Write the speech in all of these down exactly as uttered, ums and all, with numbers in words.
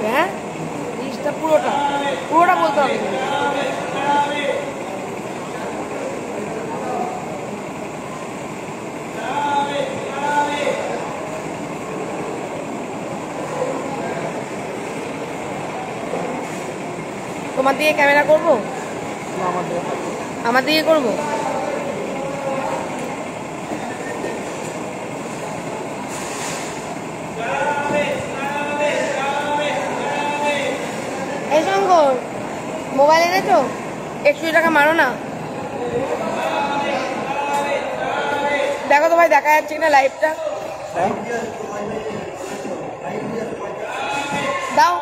হবে। হ্যাঁ, জিনিসটা পুরোটা পুরোটা বলতে হবে। তোমার দিকে ক্যামেরা করবো? আমার দিকে করবো? এই শঙ্কর, মোবাইল এনেছো? একশো টাকা মারো না। দেখো তো ভাই দেখা যাচ্ছে কিনা লাইভটা। দাও।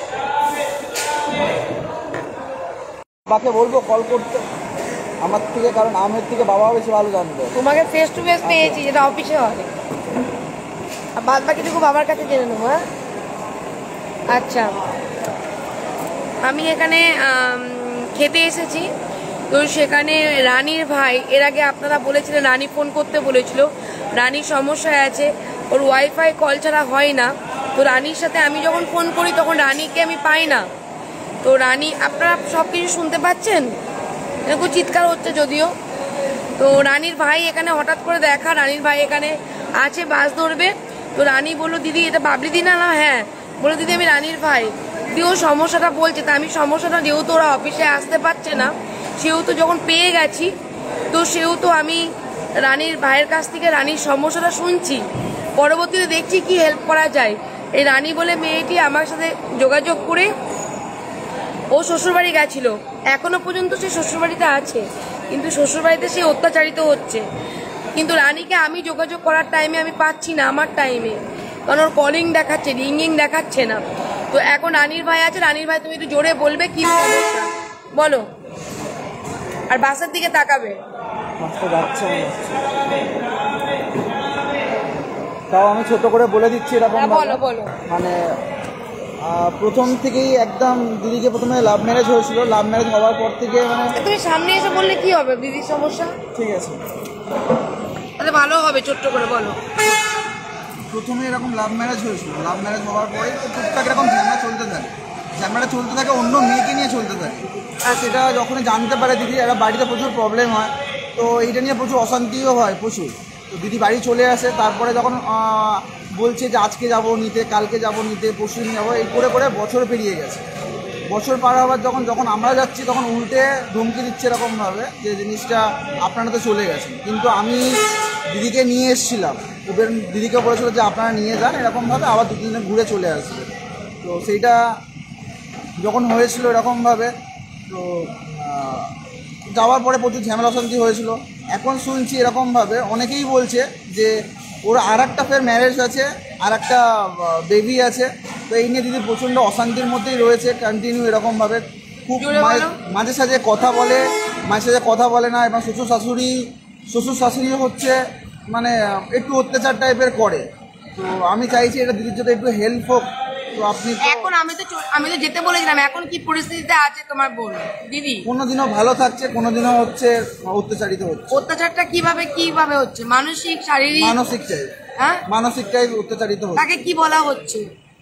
বাবাকে বলবো কল করতে আমার থেকে, কারণ আমের থেকে বাবা বেশি ভালো জানবে। তোমাকে ফেস টু ফেস পেয়েছি, যেটা অফিসে হয়। আর বাদ বাকিটুকু বাবার কাছে জেনে নেবো। হ্যাঁ, আচ্ছা। আমি এখানে খেতে এসেছি, তো সেখানে রানীর ভাই, এর আগে আপনারা বলেছিলেন রানী ফোন করতে বলেছিল, রানীর সমস্যায় আছে, ওর ওয়াইফাই কল ছাড়া হয় না। তো রানীর সাথে আমি যখন ফোন করি তখন রানীকে আমি পাই না। তো রানী, আপনারা সব কিছু শুনতে পাচ্ছেন, এরকম চিৎকার হচ্ছে যদিও। তো রানীর ভাই এখানে হঠাৎ করে দেখা, রানীর ভাই এখানে আছে, বাস ধরবে। তো রানী বললো দিদি এটা বাবলি দি না? না, হ্যাঁ। বললো দিদি আমি রানীর ভাই। দিদি ও সমস্যাটা বলছে, তা আমি সমস্যাটা, যেহেতু ওরা অফিসে আসতে পারছে না, সেহেতু যখন পেয়ে গেছি, তো সেহেতু আমি রানীর ভাইয়ের কাছ থেকে রানীর সমস্যাটা শুনছি, পরবর্তীতে দেখছি কি হেল্প করা যায়। এই রানী বলে মেয়েটি আমার সাথে যোগাযোগ করে ও শ্বশুরবাড়ি গেছিল, এখনো পর্যন্ত সে শ্বশুরবাড়িতে আছে, কিন্তু শ্বশুরবাড়িতে সে অত্যাচারিত হচ্ছে। কিন্তু রানীকে আমি যোগাযোগ করার টাইমে আমি পাচ্ছি না, আমার টাইমে, কারণ ওর কলিং দেখাচ্ছে, রিঙ্গিং দেখাচ্ছে না। তো এখন রানীর ভাই আছে, রানীর ভাই তুমি একটু জোরে বলবে কি সমস্যা বলো, আর বাসের দিকে তাকাবে। তাও আমি ছোট করে বলে দিচ্ছি এরকম, বলো বলো। মানে প্রথম থেকেই একদম দিদিকে প্রথমে লাভ ম্যারেজ হয়েছিল, লাভ ম্যারেজ হওয়ার পর থেকে মানে তুমি সামনে এসে বললে কি হবে দিদির সমস্যা? ঠিক আছে, তাহলে ভালো হবে, ছোট্ট করে বলো। প্রথমে এরকম লাভ ম্যারেজ হয়েছিল, লাভ ম্যারেজ হওয়ার পরে টুকটাক এরকম ঝামেলা চলতে থাকে, ঝামেলা চলতে থাকে অন্য মেয়েকে নিয়ে চলতে থাকে। আর সেটা যখনই জানতে পারে দিদি, এরা বাড়িতে প্রচুর প্রবলেম হয়, তো এইটা নিয়ে প্রচুর অশান্তিও হয় প্রচুর। তো দিদি বাড়ি চলে আসে, তারপরে যখন বলছে যে আজকে যাব নিতে, কালকে যাব নিতে, পরশু দিন যাবো, এই করে করে বছর পেরিয়ে গেছে। বছর পার হওয়ার যখন যখন আমরা যাচ্ছি তখন উল্টে ধমকি দিচ্ছে এরকমভাবে যে জিনিসটা আপনারা তো চলে গেছেন, কিন্তু আমি দিদিকে নিয়ে এসেছিলাম, ওদের দিদিকে বলেছিল যে আপনারা নিয়ে যান, এরকমভাবে আবার দু তিন দিন ঘুরে চলে আসবে। তো সেইটা যখন হয়েছিল এরকমভাবে, তো যাওয়ার পরে প্রচুর ঝামেলা অশান্তি হয়েছিল। এখন শুনছি এরকমভাবে অনেকেই বলছে যে ওর আর একটা ফের ম্যারেজ আছে, আর একটা বেবি আছে। তো এই নিয়ে দিদি প্রচণ্ড অশান্তির মধ্যেই রয়েছে কন্টিনিউ এরকমভাবে, খুব মাঝে সাঝে কথা বলে, মাঝে সাঝে কথা বলে না, এবং শ্বশুর শাশুড়ি শ্বশুর শাশুড়ি হচ্ছে মানে একটু অত্যাচার টাইপের করে। তো আমি চাইছি এটা দিদির যদি একটু হেল্প হোক। তো আপনি এখন আমি তো আমি তো যেতে বলেছিলাম, এখন কি পরিস্থিতিতে আছে তোমার বোন দিদি? কোনোদিনও ভালো থাকছে, কোনোদিনও হচ্ছে অত্যাচারিত হচ্ছে। অত্যাচারটা কিভাবে কিভাবে হচ্ছে? মানসিক, শারীরিক? মানসিক টাইপ। হ্যাঁ, মানসিক টাইপ অত্যাচারিত হচ্ছে। তাকে কি বলা হচ্ছে?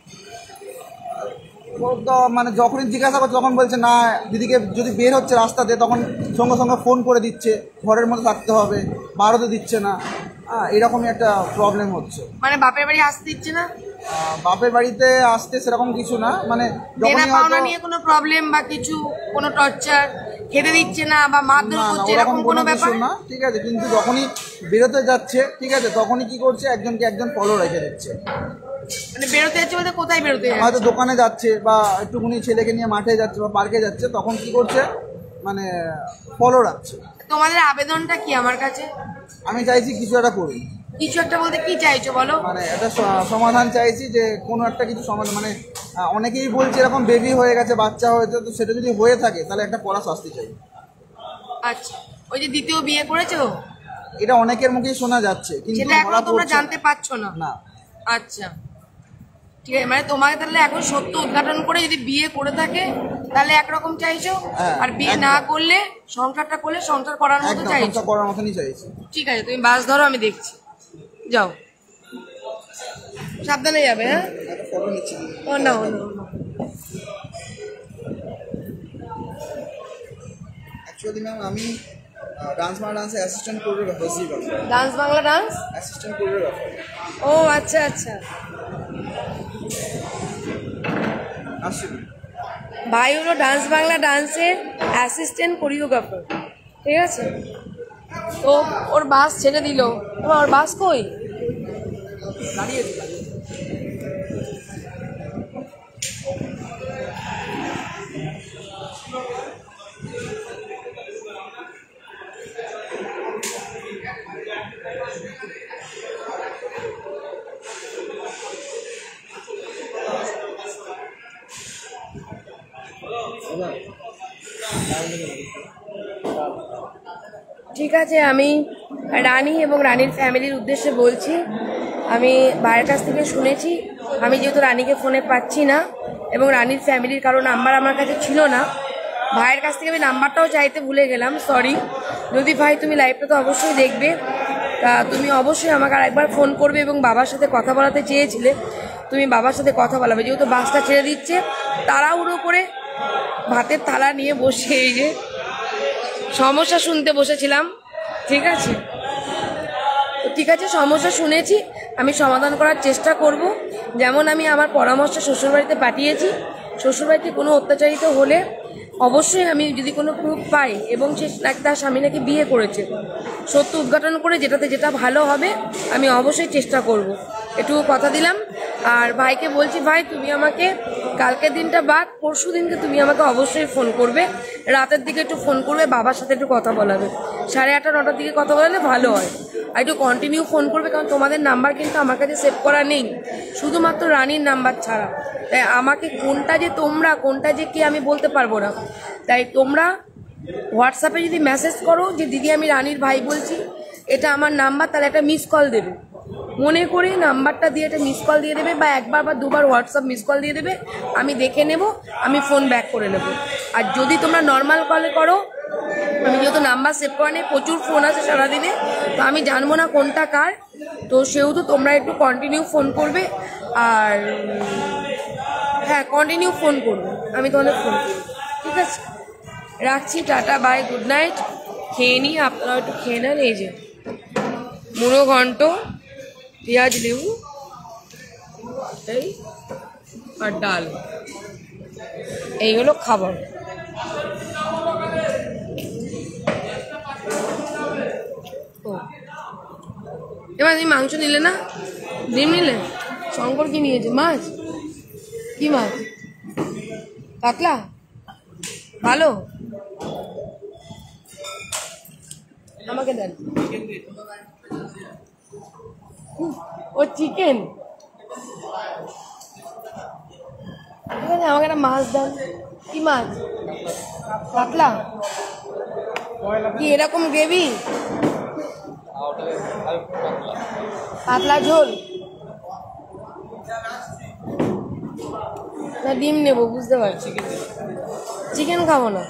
মানে যখনই জিজ্ঞাসা করছে তখন বলছে না, দিদিকে যদি বের হচ্ছে রাস্তাতে তখন সঙ্গে সঙ্গে ফোন করে দিচ্ছে, ঘরের মধ্যে থাকতে হবে, বাড়াতে দিচ্ছে না। হ্যাঁ, এরকমই একটা প্রবলেম হচ্ছে। মানে বাপের বাড়ি আসতে দিচ্ছে না? বাপের বাড়িতে আসতে সেরকম কিছু না, মানে দেনা পাওনা নিয়ে কোনো প্রবলেম বা কিছু, কোনো টর্চার, খেতে দিচ্ছে না বা মারধর করছে, এরকম কোনো ব্যাপার না। ঠিক আছে, কিন্তু যখনই বেরোতে যাচ্ছে, ঠিক আছে, তখনই কি করছে, একজনকে একজন ফলো রেখে দিচ্ছে। মানে বেরোতে যাচ্ছে বলতে কোথায় বেরোতে যাচ্ছে? হয়তো দোকানে যাচ্ছে বা একটুখানি ছেলেকে নিয়ে মাঠে যাচ্ছে বা পার্কে যাচ্ছে, তখন কি করছে মানে ফলো রাখছে। তোমাদের আবেদনটা কি আমার কাছে? আমি চাইছি কিছু একটা করি। কিছু একটা বলতে কি চাইছো বলো? মানে একটা সমাধান চাইছি, যে কোনো একটা কিছু সমাধান, মানে অনেকেই বলছে এরকম বেবি হয়ে গেছে, বাচ্চা হয়েছে, তো সেটা যদি হয়ে থাকে তাহলে একটা কড়া শাস্তি চাই। আচ্ছা, ওই যে দ্বিতীয় বিয়ে করেছো, এটা অনেকের মুখেই শোনা যাচ্ছে, কিন্তু সেটা এখনো তোমরা জানতে পারছো না? না। আচ্ছা, ঠিক আছে, মানে তোমাকে তাহলে এখন সত্য উদ্ঘাটন করে যদি বিয়ে করে থাকে তাহলে একরকম চাইছো, আর বিয়ে না করলে সংসারটা করলে সংসার করার মতো চাইছো? করার মতনই চাইছি। ঠিক আছে, তুমি বাস ধরো, আমি দেখছি, যাও, সাবধানে যাবে। হ্যাঁ, ও না, ও না। অ্যাকচুয়ালি ম্যাম আমি ডান্স বাংলা ডান্সে assistant choreographer Zee Bangla dance Bangla dance assistant choreographer. ও আচ্ছা আচ্ছা, আসলে ভাই হলো ডান্স বাংলা ডান্সের অ্যাসিস্ট্যান্ট কোরিওগ্রাফার, ঠিক আছে। তো ওর বাস ছেড়ে দিল, তোমার ওর বাস কই? দাঁড়িয়ে ঠিক আছে, আমি রানী এবং রানীর ফ্যামিলির উদ্দেশ্যে বলছি। আমি ভাইয়ের কাছ থেকে শুনেছি, আমি যেহেতু রানীকে ফোনে পাচ্ছি না এবং রানীর ফ্যামিলির কারো নাম্বার আমার কাছে ছিল না, ভাইয়ের কাছ থেকে আমি নাম্বারটাও চাইতে ভুলে গেলাম, সরি। যদি ভাই তুমি লাইভটা তো অবশ্যই দেখবে, তা তুমি অবশ্যই আমাকে আর একবার ফোন করবে এবং বাবার সাথে কথা বলাতে চেয়েছিলে, তুমি বাবার সাথে কথা বলাবে। যেহেতু বাসটা ছেড়ে দিচ্ছে, তাড়াহুড়ো করে ভাতের থালা নিয়ে বসে এই যে সমস্যা শুনতে বসেছিলাম, ঠিক আছে। তো ঠিক আছে, সমস্যা শুনেছি, আমি সমাধান করার চেষ্টা করব। যেমন আমি আমার পরামর্শ শ্বশুরবাড়িতে পাঠিয়েছি, শ্বশুরবাড়িতে কোনো অত্যাচারিত হলে অবশ্যই আমি যদি কোনো প্রুফ পাই এবং সে নাকি তার স্বামী নাকি বিয়ে করেছে, সত্য উদ্ঘাটন করে যেটাতে যেটা ভালো হবে আমি অবশ্যই চেষ্টা করব, এটুকু কথা দিলাম। আর ভাইকে বলছি, ভাই তুমি আমাকে কালকের দিনটা বাদ পরশু দিনকে তুমি আমাকে অবশ্যই ফোন করবে, রাতের দিকে একটু ফোন করবে, বাবার সাথে একটু কথা বলাবে, সাড়ে আটটা নটার দিকে কথা বলালে ভালো হয়। আর একটু কন্টিনিউ ফোন করবে, কারণ তোমাদের নাম্বার কিন্তু আমার কাছে সেভ করা নেই, শুধুমাত্র রানীর নাম্বার ছাড়া। তাই আমাকে কোনটা যে তোমরা কোনটা যে কে আমি বলতে পারবো না। তাই তোমরা হোয়াটসঅ্যাপে যদি মেসেজ করো যে দিদি আমি রানীর ভাই বলছি, এটা আমার নাম্বার, তাহলে একটা মিস কল দেবে, মনে করে নাম্বারটা দিয়ে একটা মিস কল দিয়ে দেবে, বা একবার বা দুবার হোয়াটসঅ্যাপ মিস কল দিয়ে দেবে, আমি দেখে নেব, আমি ফোন ব্যাক করে নেব। আর যদি তোমরা নর্মাল কলে করো, আমি যেহেতু নাম্বার সেভ করে নিই, প্রচুর ফোন আছে সারাদিনে, তো আমি জানবো না কোনটা কার, তো সেহেতু তোমরা একটু কন্টিনিউ ফোন করবে। আর হ্যাঁ, কন্টিনিউ ফোন করবে, আমি তোমাদের ফোন করবো, ঠিক আছে। রাখছি, টাটা, বাই, গুড নাইট। খেয়ে নিই, আপনারা একটু খেয়ে নেন। এই যে মুড়ো ঘন্ট, পেঁয়াজ লেবু, এই আর ডাল, এই হলো খাবার। ও এবার তুমি মাংস নিলে না, ডিম নিলে? শঙ্কর কি নিয়েছে? মাছ? কি মাছ? কাতলা? ভালো, আমাকে দেন। ও চিকেন, ঠিক আছে, আমাকে একটা মাছ দেন। কি মাছ? কাতলা? কি এরকম গ্রেভি? পাতলা ঝোল না ডিম নেবো, বুঝতে পারছি। চিকেন খাবো না।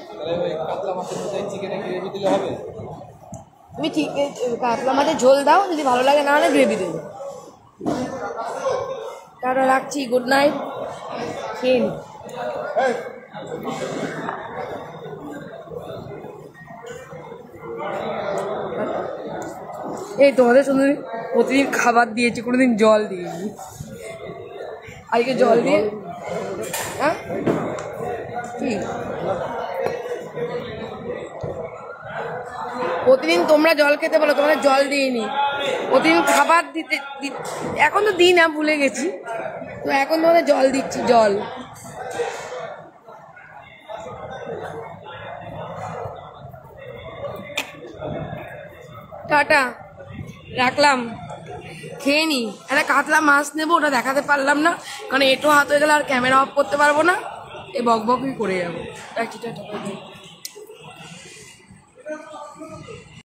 তুমি ঠিক কাতলা মাছের ঝোল দাও, যদি ভালো লাগে, না হলে গ্রেভি দেবো। তাহলে রাখছি, গুড নাইট, খেয়ে নি। এই তোমাদের শুধু প্রতিদিন খাবার দিয়েছি, কোনোদিন জল দিইনি, আজকে জল দিয়ে। হ্যাঁ কি প্রতিদিন তোমরা জল খেতে বলো, তোমাদের জল দিইনি, প্রতিদিন খাবার দিতে, এখন তো দিই না, ভুলে গেছি, তো এখন তোমাদের জল দিচ্ছি, জল। টাটা, রাখলাম, খেয়ে নি। একটা কাতলা মাছ নেবো, ওটা দেখাতে পারলাম না, কারণ এটো হাত হয়ে গেলে আর ক্যামেরা অফ করতে পারবো না, এই বক বকই করে যাবো। রাখছি, টাটা।